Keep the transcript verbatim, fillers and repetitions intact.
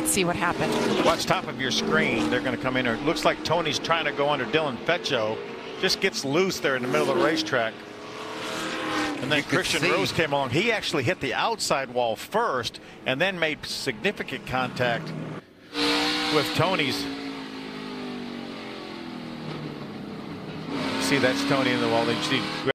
Let's see what happened. Watch top of your screen. They're going to come in here. It looks like Tony's trying to go under Dylan Feccio. Just gets loose there in the middle of the racetrack. And then Christian Rose came along. He actually hit the outside wall first and then made significant contact with Tony's. See, that's Tony in the wall. They